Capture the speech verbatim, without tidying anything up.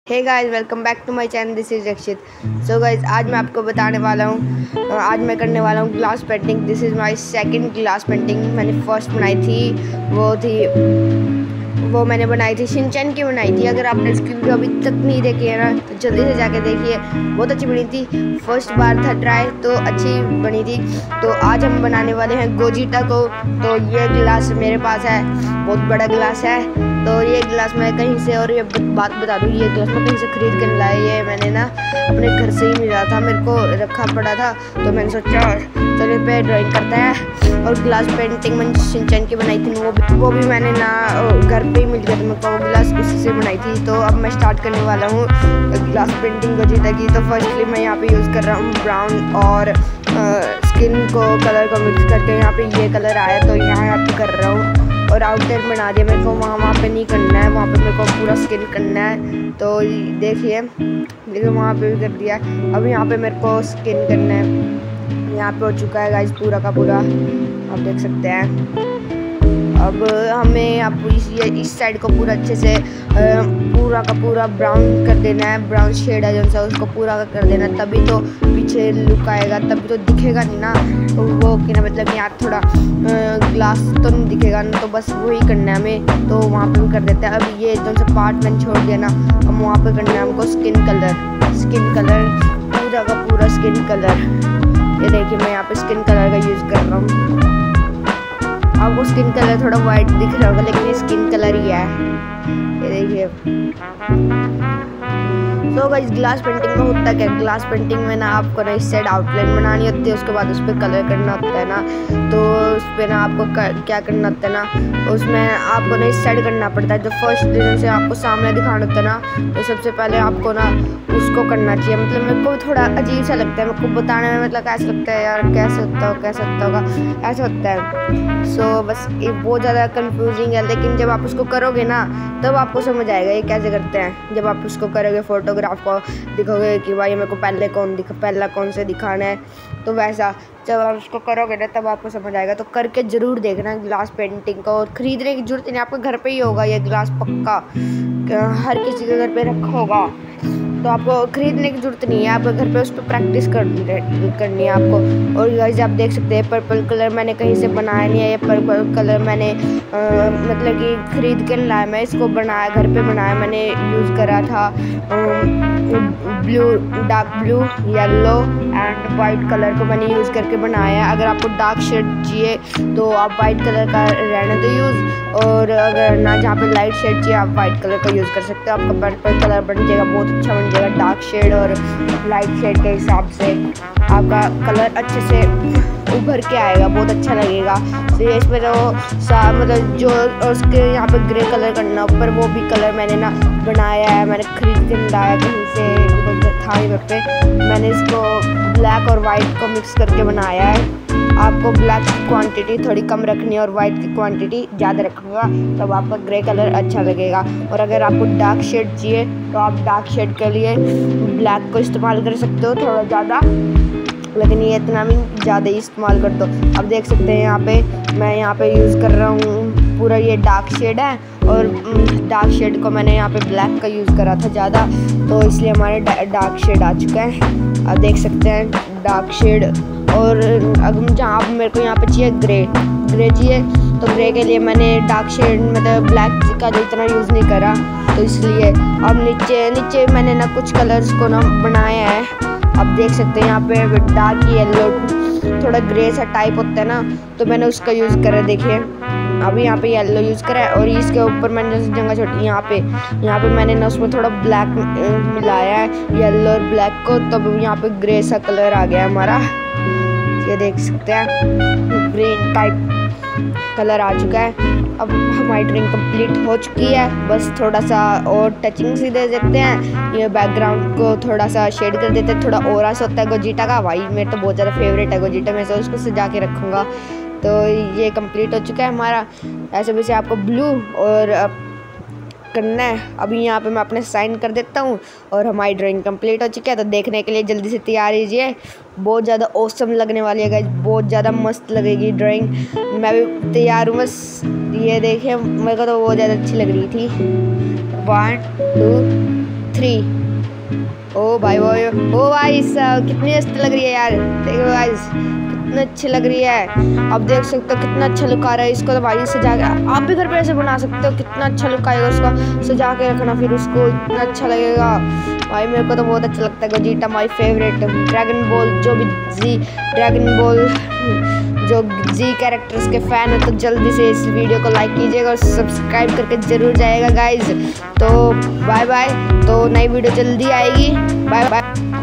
Hey guys, welcome back to my channel. This is Rakshit. So guys, आज मैं आपको बताने वाला हूँ आज मैं करने वाला हूँ glass painting. This is my second glass painting. मैंने फर्स्ट बनाई थी, वो थी वो मैंने बनाई थी शिनचैन की बनाई थी। अगर आपने उसकी वीडियो अभी तक नहीं देखी है ना, तो जल्दी से जाके देखिए, बहुत अच्छी बनी थी। फर्स्ट बार था ट्राई, तो अच्छी बनी थी। तो आज हम बनाने वाले हैं गोजिटा को। तो ये गिलास मेरे पास है, बहुत बड़ा गिलास है। तो ये गिलास मैं कहीं से, और ये बात बता दूँ, ये गिलास मैं कहीं से खरीद कर लाया। ये मैंने ना अपने घर से ही मिला था, मेरे को रखा पड़ा था। तो मैंने सोचा चलो इस पे ड्राइंग करते हैं। और ग्लास पेंटिंग मैंने शिनचैन की बनाई थी, वो भी वो भी मैंने ना घर पे ही मिल गया था मेरे को, वो गिलास उसी से बनाई थी। तो अब मैं स्टार्ट करने वाला हूँ ग्लास पेंटिंग गोजिटा की। तो फर्स्टली मैं यहाँ पे यूज़ कर रहा हूँ ब्राउन और स्किन को कलर को मिक्स करके यहाँ पे ये कलर आया, तो यहाँ यहाँ पे कर रहा हूँ। और आउटलाइन बना दिया मेरे को, वहाँ वहाँ पे नहीं करना है, वहाँ पे मेरे को पूरा स्किन करना है। तो देखिए देखिए वहाँ पे भी कर दिया। अब यहाँ पे मेरे को स्किन करना है। यहाँ पे हो चुका है गाइस पूरा का पूरा, आप देख सकते हैं। अब हमें आप इस ये इस साइड को पूरा अच्छे से पूरा का पूरा ब्राउन कर देना है। ब्राउन शेड है जो सा, उसको पूरा कर देना है, तभी तो पीछे लुक आएगा, तभी तो दिखेगा नहीं ना। तो वो कि ना मतलब यहाँ थोड़ा ग्लास तो नहीं दिखेगा ना, तो बस वही करना है हमें। तो वहाँ पे भी कर देते हैं। अब ये जो सा पार्ट मैंने छोड़ दिया ना, हम वहाँ पे करना है हमको स्किन कलर। स्किन कलर पूरा का पूरा स्किन कलर। ये देखिए मैं यहाँ पे स्किन कलर का यूज़ कर रहा हूँ। आपको स्किन कलर थोड़ा वाइट दिख रहा होगा, लेकिन ये स्किन कलर ही है। ये देखिए। तो गाइस, ग्लास पेंटिंग में होता क्या है, ग्लास पेंटिंग में ना आपको ना इस साइड आउटलाइन बनानी होती है, उसके बाद उस पर कलर करना होता है ना। तो उस पर ना आपको कर, क्या करना होता है ना, उसमें आपको ना इस साइड करना पड़ता है। जो फर्स्ट दिन से आपको सामने दिखाना होता है ना, तो सबसे पहले आपको ना उसको करना चाहिए। मतलब मेरे को थोड़ा अजीब सा लगता है, मेरे को बताने में मतलब कैसा लगता है यार, कैसे होता हो कैसे होता होगा, ऐसा होता है। सो so, बस ये बहुत ज़्यादा कंफ्यूजिंग है, लेकिन जब आप उसको करोगे ना तब आपको समझ आएगा ये कैसे करते हैं। जब आप उसको करोगे, फोटोग्राफ को दिखोगे कि भाई मेरे को पहले कौन दिखा पहला कौन से दिखाना है, तो वैसा जब आप उसको करोगे ना तब आपको समझ आएगा। तो करके ज़रूर देखना ग्लास पेंटिंग को। और ख़रीदने की जरूरत नहीं, आपके घर पे ही होगा ये ग्लास, पक्का हर किसी के घर पे रखा होगा। तो आपको ख़रीदने की ज़रूरत नहीं है, आपके घर पे उस पर प्रैक्टिस कर करनी है आपको। और गाइस आप देख सकते हैं पर्पल कलर मैंने कहीं से बनाया नहीं है। ये पर्पल कलर मैंने आ, मतलब कि ख़रीद के लाया, मैं इसको बनाया घर पे बनाया। मैंने यूज़ करा था blue, dark blue, yellow and white colour को मैंने यूज़ करके बनाया। अगर आपको डार्क शेड चाहिए तो आप वाइट कलर का रहने दो यूज़, और अगर ना जहाँ पे लाइट शेड चाहिए आप वाइट कलर का यूज़ कर सकते हो। आपका पर्पल कलर बन जाएगा, बहुत अच्छा बन जाएगा। डार्क शेड और लाइट शेड के हिसाब से आपका कलर अच्छे से उभर के आएगा, बहुत अच्छा लगेगा। तो ये इसमें तो सा मतलब जो उसके यहाँ पे ग्रे कलर करना ऊपर, वो भी कलर मैंने ना बनाया है, मैंने खरीद के लाया कहीं से, था ही पे। मैंने इसको ब्लैक और वाइट को मिक्स करके बनाया है। आपको ब्लैक की क्वांटिटी थोड़ी कम रखनी है और वाइट की क्वांटिटी ज़्यादा रखूँगा, तब आपका ग्रे कलर अच्छा लगेगा। और अगर आपको डार्क शेड चाहिए तो आप डार्क शेड के लिए ब्लैक को इस्तेमाल कर सकते हो थोड़ा ज़्यादा, लेकिन ये इतना भी ज़्यादा ही इस्तेमाल कर दो। अब देख सकते हैं यहाँ पे मैं यहाँ पे यूज़ कर रहा हूँ पूरा, ये डार्क शेड है, और डार्क शेड को मैंने यहाँ पे ब्लैक का यूज़ करा था ज़्यादा, तो इसलिए हमारे डार्क शेड आ चुका है। अब देख सकते हैं डार्क शेड। और अगर जहाँ मेरे को यहाँ पे चाहिए ग्रे ग्रे चाहिए, तो ग्रे के लिए मैंने डार्क शेड मतलब ब्लैक का जो इतना यूज़ नहीं करा, तो इसलिए अब नीचे नीचे मैंने ना कुछ कलर्स को ना बनाया है। आप देख सकते हैं यहाँ पे डार्क येलो, थोड़ा ग्रे सा टाइप होता है ना, तो मैंने उसका यूज़ करा। देखिए अभी यहाँ पे येलो यूज़ करा है, और इसके ऊपर मैंने जगह छोटी यहाँ पे यहाँ पे मैंने ना उसमें थोड़ा ब्लैक मिलाया है, येलो और ब्लैक को, तब तो यहाँ पे ग्रे सा कलर आ गया हमारा। ये देख सकते हैं ग्रीन टाइप कलर आ चुका है। अब हमारी ड्राइंग कंप्लीट हो चुकी है, बस थोड़ा सा और टचिंग सी दे देते हैं। ये बैकग्राउंड को थोड़ा सा शेड कर देते हैं, थोड़ा ओरा सा होता है गोजिटा का, भाई मेरे तो बहुत ज़्यादा फेवरेट है गोजिटा में से, उसको सजा के रखूँगा। तो ये कंप्लीट हो चुका है हमारा। ऐसे वैसे आपको ब्लू और करना है। अभी यहाँ पे मैं अपने साइन कर देता हूँ और हमारी ड्राइंग कंप्लीट हो चुकी है। तो देखने के लिए जल्दी से तैयार कीजिए, बहुत ज़्यादा ऑसम लगने वाली है गाइस, बहुत ज़्यादा मस्त लगेगी ड्राइंग। मैं भी तैयार हूँ, बस ये देखिए मेरे को तो बहुत ज़्यादा अच्छी लग रही थी। One two three. ओ भाई भाई ओ भाई साहब कितनी अच्छी लग रही है यार, देखो गाइस कितनी अच्छी लग रही है। आप देख सकते हो कितना अच्छा लुक आ रहा है। इसको तो भाई सजा के आप भी घर पे ऐसे बना सकते हो, कितना अच्छा लुक आएगा। उसको सजा के रखना, फिर उसको इतना अच्छा लगेगा भाई। मेरे को तो बहुत अच्छा लगता है। Gogeta my favourite. Dragon Ball जो भी जी ड्रैगन बॉल जो जी कैरेक्टर्स के फैन है तो जल्दी से इस वीडियो को लाइक कीजिएगा और सब्सक्राइब करके जरूर जाएगा गाइज। तो बाय बाय, तो नई वीडियो जल्दी आएगी। Bye bye.